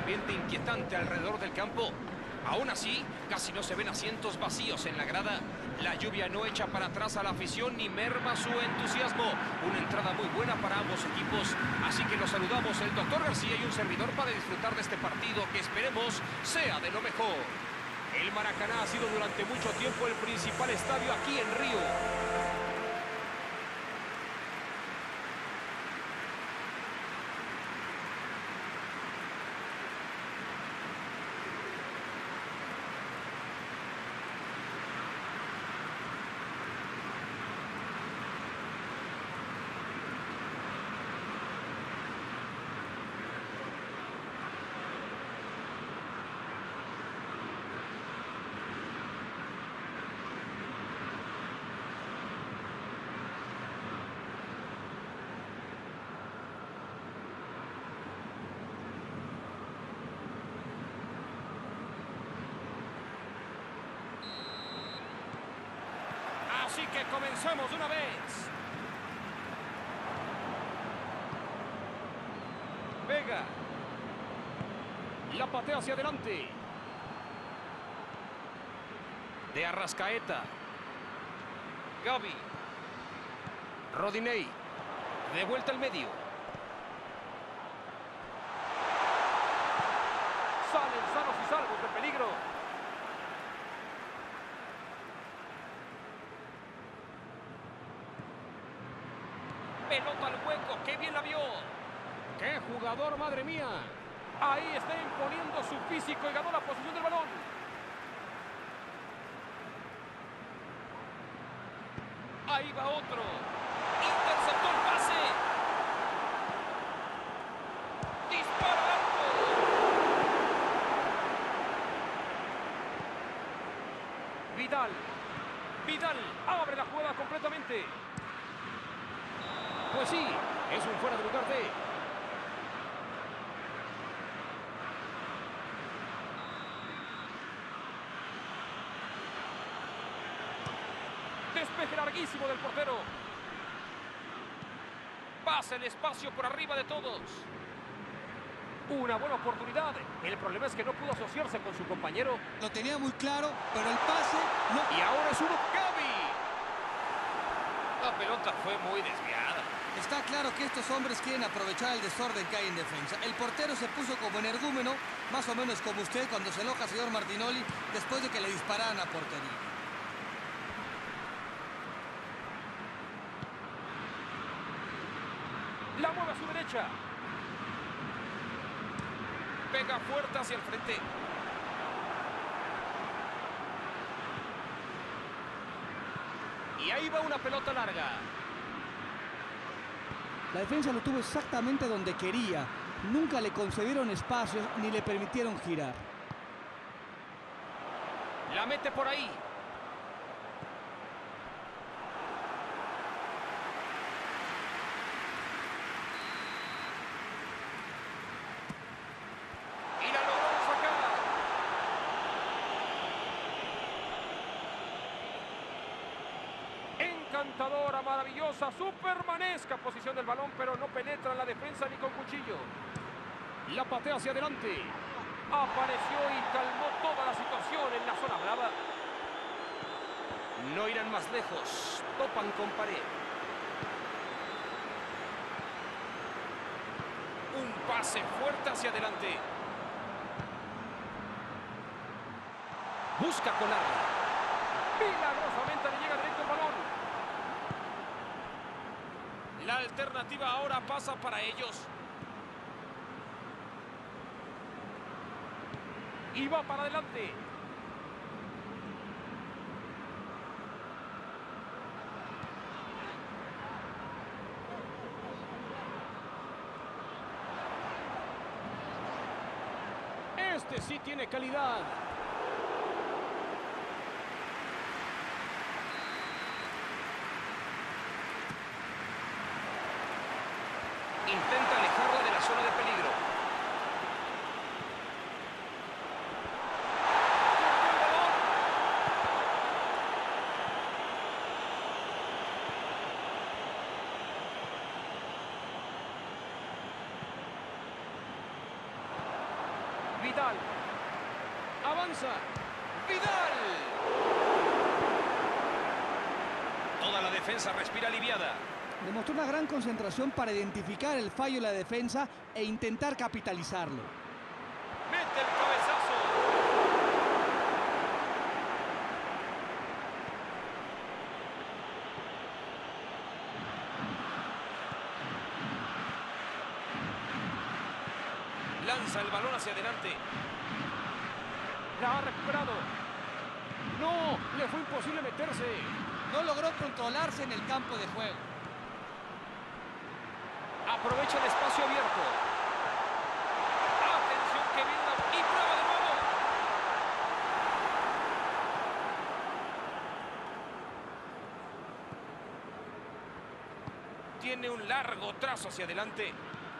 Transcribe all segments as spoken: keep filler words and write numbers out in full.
ambiente inquietante alrededor del campo. Aún así, casi no se ven asientos vacíos en la grada. La lluvia no echa para atrás a la afición ni merma su entusiasmo. Una entrada muy buena para ambos equipos. Así que los saludamos el doctor García y un servidor para disfrutar de este partido que esperemos sea de lo mejor. El Maracaná ha sido durante mucho tiempo el principal estadio aquí en Río. Así que comencemos de una vez. Vega. La patea hacia adelante. De Arrascaeta. Gavi. Rodinei. De vuelta al medio. Salen sanos y salvos del peligro. Pelota al hueco, qué bien la vio. ¡Qué jugador, madre mía! Ahí está imponiendo su físico y ganó la posición del balón. Ahí va otro. Interceptó el pase. Dispara al arco. Vidal. Vidal abre la jugada completamente. Pues sí, es un fuera de lugar de... Despeje larguísimo del portero. Pasa el espacio por arriba de todos. Una buena oportunidad. El problema es que no pudo asociarse con su compañero. Lo tenía muy claro, pero el pase no... Y ahora es uno Gavi. La pelota fue muy desviada. Está claro que estos hombres quieren aprovechar el desorden que hay en defensa. El portero se puso como energúmeno, más o menos como usted cuando se enoja, señor Martinoli, después de que le dispararan a portería. La mueve a su derecha. Pega fuerte hacia el frente. Y ahí va una pelota larga. La defensa lo tuvo exactamente donde quería. Nunca le concedieron espacios ni le permitieron girar. La mete por ahí. Y la logró sacar. Encantadora, maravillosa, supermanesca posición del balón, pero no penetra en la defensa ni con cuchillo. La patea hacia adelante. Apareció y calmó toda la situación en la zona brava. No irán más lejos. Topan con pared. Un pase fuerte hacia adelante. Busca colarla. Milagrosamente le llega directo el balón. La alternativa ahora pasa para ellos. Y va para adelante. Este sí tiene calidad. Intenta alejarla de la zona de peligro. Vidal. Avanza. Vidal. Toda la defensa respira aliviada. Demostró una gran concentración para identificar el fallo de la defensa e intentar capitalizarlo. Mete el cabezazo. Lanza el balón hacia adelante. La ha recuperado. No, le fue imposible meterse. No logró controlarse en el campo de juego. Aprovecha el espacio abierto. Atención que viene una... y prueba de nuevo. Tiene un largo trazo hacia adelante.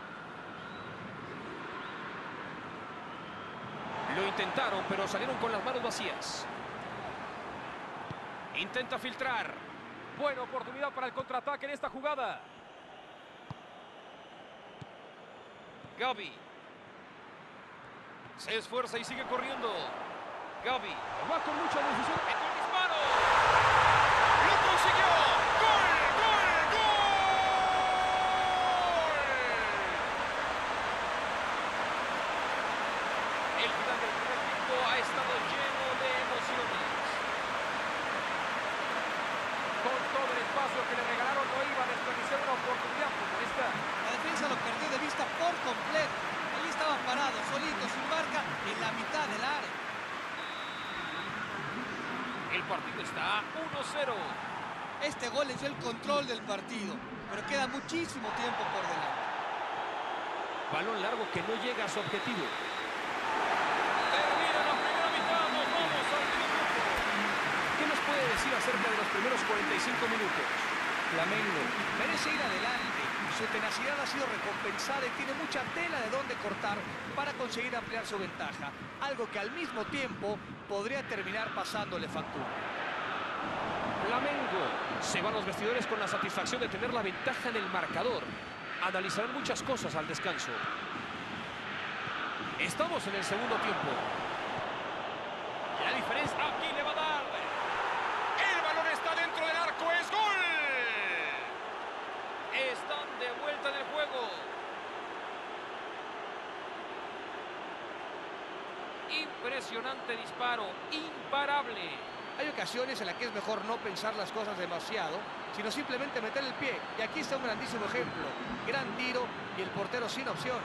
Lo intentaron, pero salieron con las manos vacías. Intenta filtrar. Buena oportunidad para el contraataque en esta jugada. Gavi. Se esfuerza y sigue corriendo. Gavi. Va con mucha decisión. ¡Metió el disparo! ¡Lo consiguió! ¡Gol! ¡Gol! ¡Gol! El final del primer tiempo ha estado lleno de emociones. Con todo el espacio que le regalaron no iba a desperdiciar una oportunidad como esta. La defensa lo perdió de vista por completo. Allí estaba parado, solito, sin marca, en la mitad del área. El partido está uno cero. Este gol les dio el control del partido, pero queda muchísimo tiempo por delante. Balón largo que no llega a su objetivo. Termina la primera mitad, nos vamos al minuto. ¿Qué nos puede decir acerca de los primeros cuarenta y cinco minutos? Flamengo merece ir adelante. Su tenacidad ha sido recompensada y tiene mucha tela de dónde cortar para conseguir ampliar su ventaja. Algo que al mismo tiempo podría terminar pasándole factura. Flamengo se va a los vestidores con la satisfacción de tener la ventaja en el marcador. Analizarán muchas cosas al descanso. Estamos en el segundo tiempo. La diferencia aquí le va a dar. El balón está dentro del arco, es gol. Están de vuelta en el juego. Impresionante disparo, imparable. Hay ocasiones en las que es mejor no pensar las cosas demasiado, sino simplemente meter el pie. Y aquí está un grandísimo ejemplo. Gran tiro y el portero sin opción.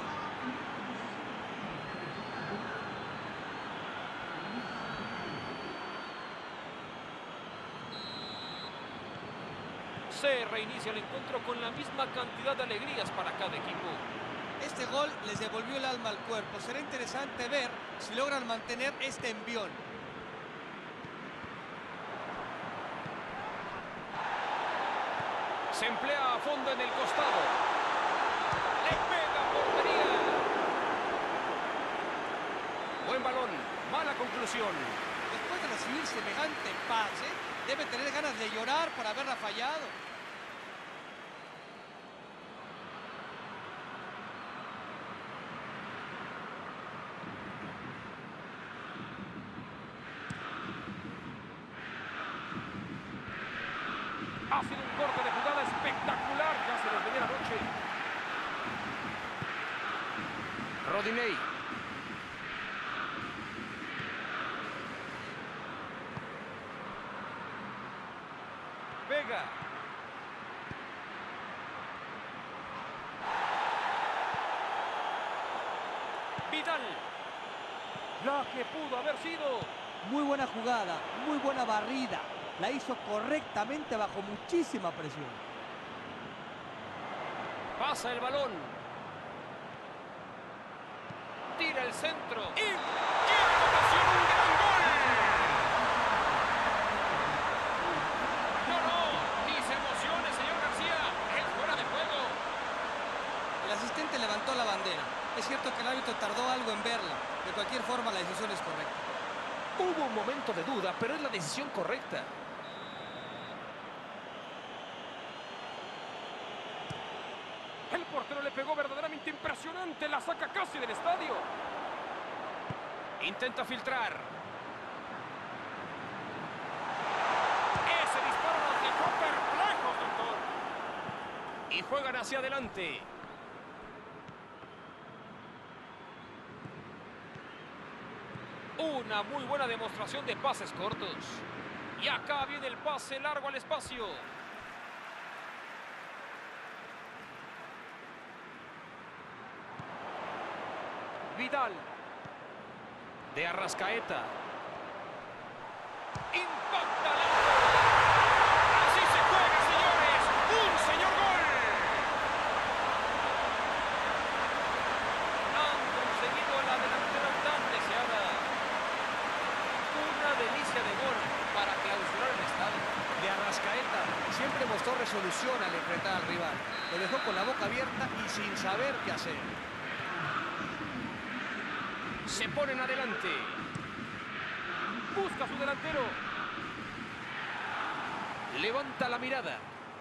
Se reinicia el encuentro con la misma cantidad de alegrías para cada equipo. Este gol les devolvió el alma al cuerpo. Será interesante ver si logran mantener este envión. Se emplea a fondo en el costado. Le pega portería. Buen balón. Mala conclusión. Después de recibir semejante pase, debe tener ganas de llorar por haberla fallado. Ha sido un corte de jugada espectacular. Ya se nos venía la noche. Rodinei. Vega. Vidal. La que pudo haber sido. Muy buena jugada, muy buena barrida. La hizo correctamente bajo muchísima presión. Pasa el balón. Tira el centro. ¡Y qué anotación! ¡Un gran gol! No, no, ni se emocione, señor García. Es fuera de juego. El asistente levantó la bandera. Es cierto que el árbitro tardó algo en verla. De cualquier forma, la decisión es correcta. Hubo un momento de duda, pero es la decisión correcta. El portero le pegó verdaderamente impresionante. La saca casi del estadio. Intenta filtrar. Ese disparo nos dejó perplejos, doctor. Y juegan hacia adelante. Una muy buena demostración de pases cortos. Y acá viene el pase largo al espacio. Vidal. De Arrascaeta. Impacta la... Así se juega, señores. Un señor gol. Han conseguido la delantera tan deseada. Una delicia de gol para clausurar el estadio. De Arrascaeta siempre mostró resolución al enfrentar al rival. Lo dejó con la boca abierta y sin saber qué hacer. Se ponen adelante. Busca a su delantero. Levanta la mirada.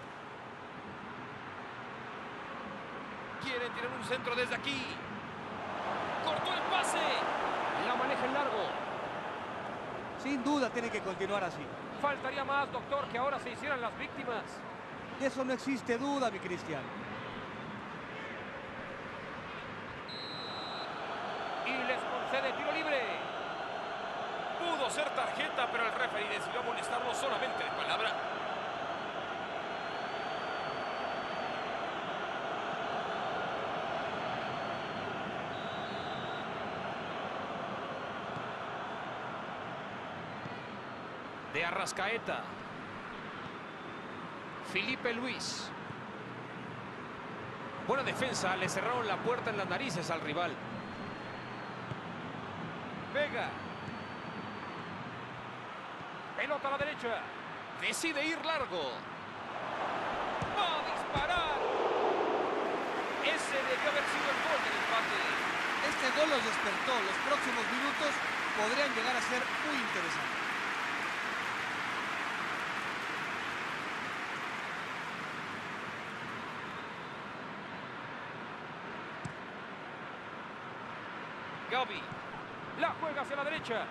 Quiere tirar un centro desde aquí. Cortó el pase. La maneja en largo. Sin duda tiene que continuar así. Faltaría más, doctor, que ahora se hicieran las víctimas. De eso no existe duda, mi Cristian. Y les concede tiro libre. Pudo ser tarjeta, pero el referee decidió amonestarlo solamente de palabra. De Arrascaeta. Felipe Luis. Buena defensa, le cerraron la puerta en las narices al rival. Vega. Pelota a la derecha. Decide ir largo. Va a disparar. Ese debió haber sido el gol del empate. Este gol los despertó. Los próximos minutos podrían llegar a ser muy interesantes. Gavi. La juega hacia la derecha.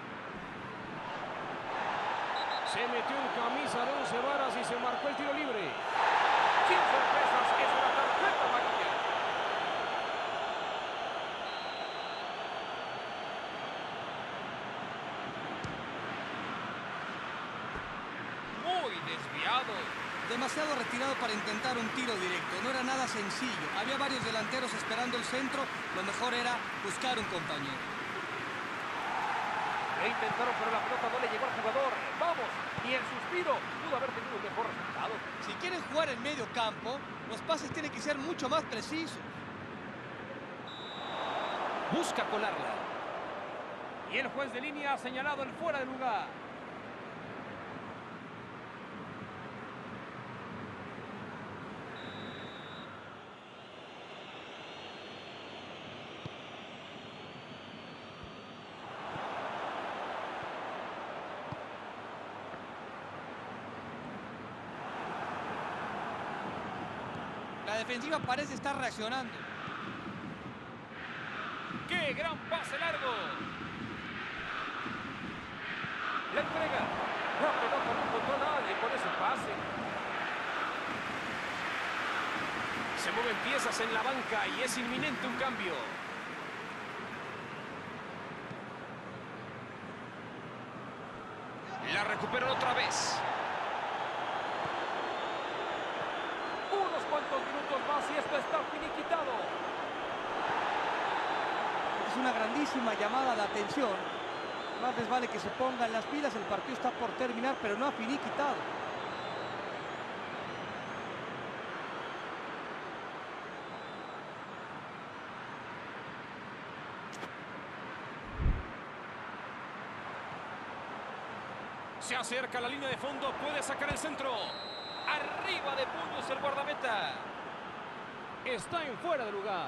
Se metió en camisa de once varas y se marcó el tiro libre. Sin sorpresas, es una tarjeta amarilla. Muy desviado. Demasiado retirado para intentar un tiro directo. No era nada sencillo. Había varios delanteros esperando el centro. Lo mejor era buscar un compañero. Lo intentaron, pero la pelota no le llegó al jugador. ¡Vamos! Ni el suspiro pudo haber tenido un mejor resultado. Si quieren jugar en medio campo, los pases tienen que ser mucho más precisos. Busca colarla. Y el juez de línea ha señalado el fuera de lugar. La defensiva parece estar reaccionando. ¡Qué gran pase largo! La entrega. La pelota no encontró nadie con ese pase. Se mueven piezas en la banca y es inminente un cambio. La recuperan otra vez. Unos cuantos minutos más y esto está finiquitado. Es una grandísima llamada de atención. Más les vale que se pongan las pilas. El partido está por terminar, pero no ha finiquitado. Se acerca a la línea de fondo, puede sacar el centro. Arriba de puños el guardameta. Está en fuera de lugar.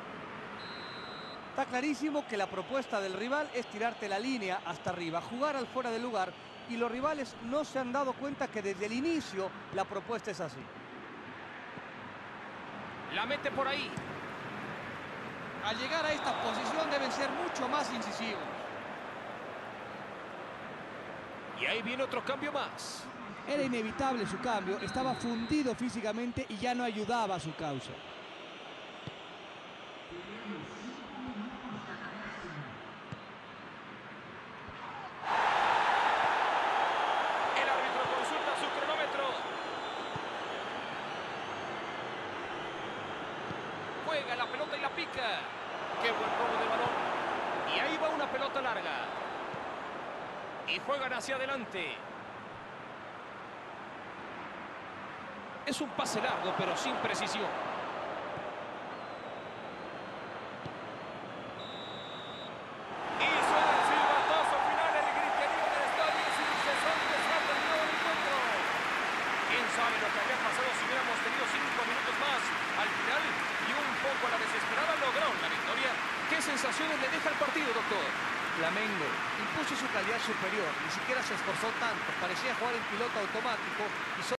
Está clarísimo que la propuesta del rival es tirarte la línea hasta arriba, jugar al fuera de lugar, y los rivales no se han dado cuenta que desde el inicio la propuesta es así. La mete por ahí. Al llegar a esta posición deben ser mucho más incisivos. Y ahí viene otro cambio más. Era inevitable su cambio, estaba fundido físicamente y ya no ayudaba a su causa. El árbitro consulta su cronómetro. Juega la pelota y la pica. Qué buen robo de balón. Y ahí va una pelota larga. Y juegan hacia adelante. Es un pase largo, pero sin precisión. Y suena el silbatazo final, el griterío del estadio es incesante, se ha terminado el encuentro. ¿Quién sabe lo que habría pasado si hubiéramos tenido cinco minutos más? Al final, y un poco a la desesperada, lograron la victoria. ¿Qué sensaciones le deja el partido, doctor? Flamengo impuso su calidad superior, ni siquiera se esforzó tanto, parecía jugar en piloto automático y